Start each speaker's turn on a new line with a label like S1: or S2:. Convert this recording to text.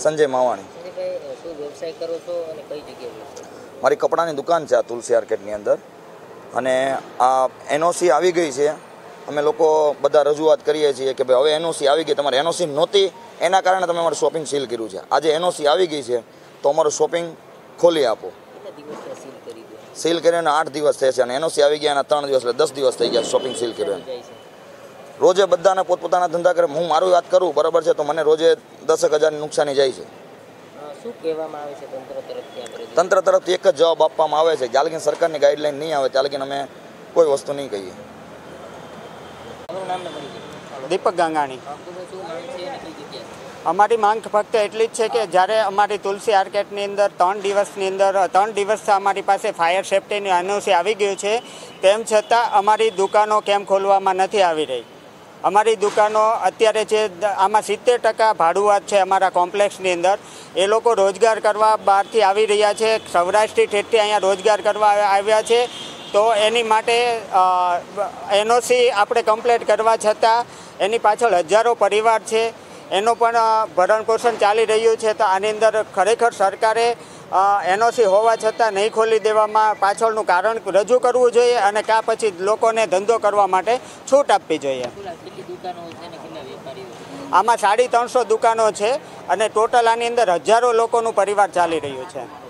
S1: સંજય માવાણી.
S2: શું વ્યવસાય કરો છો અને કઈ જગ્યાએ?
S1: મારી કપડાની દુકાન છે આ તુલસી આર્કેટની અંદર, અને આ એનઓસી આવી ગઈ છે. અમે લોકો બધા રજૂઆત કરીએ છીએ કે ભાઈ હવે એનઓસી આવી ગઈ, તમારે એનઓસી નહોતી એના કારણે તમે અમારું શોપિંગ સીલ કર્યું છે. આજે એનઓસી આવી ગઈ છે તો અમારું શોપિંગ ખોલી આપો. સીલ કરીને 8 દિવસ થયા છે અને એનઓસી આવી ગયા એના 3 દિવસ એટલે 10 દિવસ થઈ ગયા શોપિંગ સીલ કર્યું. રોજે બધાને પોતપોતાના ધંધા કરે. હું મારું વાત કરું બરાબર છે તો મને રોજે 10,000 નુકસાની જાય છે.
S2: શું કહેવામાં આવે છે તંત્ર તરફથી?
S1: તંત્ર તરફથી એક જ જવાબ આપવામાં આવે છે, જ્યાં લગીને સરકારની ગાઈડલાઈન નહીં આવે ત્યાં લગીને અમે કોઈ વસ્તુ નહીં કહીએ.
S3: દીપક ગાંગાણી. અમારી માંગ ફક્ત એટલી જ છે કે જ્યારે અમારી તુલસી આર્કેટની અંદર 3 દિવસ અમારી પાસે ફાયર સેફ્ટીની એનઓસી આવી ગયું છે, તેમ છતાં અમારી દુકાનો કેમ ખોલવામાં નથી આવી રહી. અમારી દુકાનો અત્યારે જે આમાં 70% ભાડુઆત છે અમારા કોમ્પ્લેક્સની અંદર. એ લોકો રોજગાર કરવા બહારથી આવી રહ્યા છે, સૌરાષ્ટ્રથી ઠેઠથી અહીંયા રોજગાર કરવા આવ્યા છે. તો એની માટે એનઓસી આપણે કમ્પ્લીટ કરવા છતાં એની પાછળ હજારો પરિવાર છે, એનું પણ ભરણ પોષણ ચાલી રહ્યું છે. તો આની અંદર ખરેખર સરકારે એનઓસી હોવા છતાં નહીં ખોલી દેવામાં પાછળનું કારણ રજૂ કરવું જોઈએ અને કાં પછી લોકોને ધંધો કરવા માટે છૂટ આપવી જોઈએ. આમાં 350 દુકાનો છે અને ટોટલ આની અંદર હજારો લોકોનું પરિવાર ચાલી રહ્યું છે.